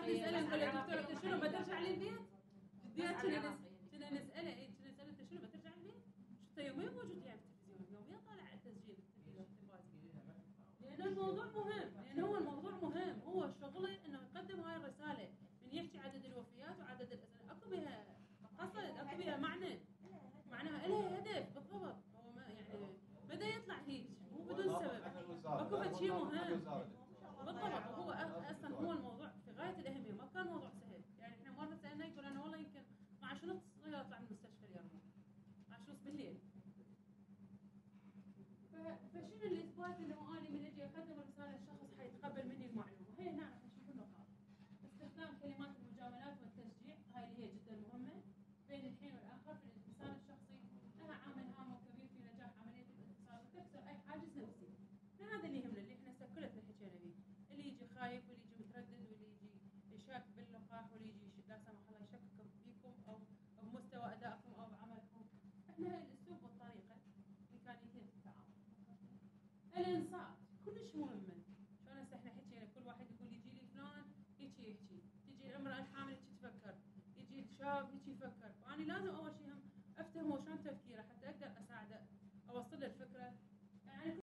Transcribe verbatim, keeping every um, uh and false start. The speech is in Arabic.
نساله نقول له دكتور انت شنو بترجع للبيت؟ جديات كنا كنا نساله اي كنا نساله انت شنو بترجع للبيت؟ شفته يوميا موجود يعني بالتلفزيون يوميا طالع التسجيل التلفزيوني لان الموضوع مهم لان هو الموضوع مهم هو شغله انه يقدم هاي الرساله من يحكي عدد الوفيات وعدد الاسئله اكو بها قصد اكو بها معنى معناها لها هدف بالضبط هو ما يعني بدا يطلع هيك مو بدون سبب اكو فد شيء مهم بالضبط وهو اصلا هو الموضوع في غايه الاهميه ما كان موضوع سهل يعني احنا مره سالناه يقول انا والله يمكن اثنا عشر ونص اطلع من المستشفى اليوم اثنا عشر ونص بالليل فشنو الاثبات انه انا من اجي اقدم رساله الشخص حيتقبل مني المعلومه هي نعرف نشوف النقاط استخدام كلمات المجاملات والتشجيع هاي اللي هي جدا مهمه بين الحين والاخر في الانفصال الشخصي لها عامل هام وكبير في نجاح عمليه الانفصال وتكسر اي حاجز نفسي هذا اللي يهمنا اللي احنا كلنا حكينا فيه اللي يجي خايف واللي يجي متردد واللي يجي يشاك باللقاح واللي يجي لا سمح الله يشكك فيكم او بمستوى ادائكم او بعملكم احنا هاي الاسلوب والطريقه امكانيتين في التعامل الانصات كلش مهمه شلون هسه احنا حكينا كل واحد يقول يجي لي فلان هيك يحكي تجي الامراه الحامل هيك تفكر يجي الشاب هيك يفكر فانا لازم اول شيء هم افتهم هو شلون تفكير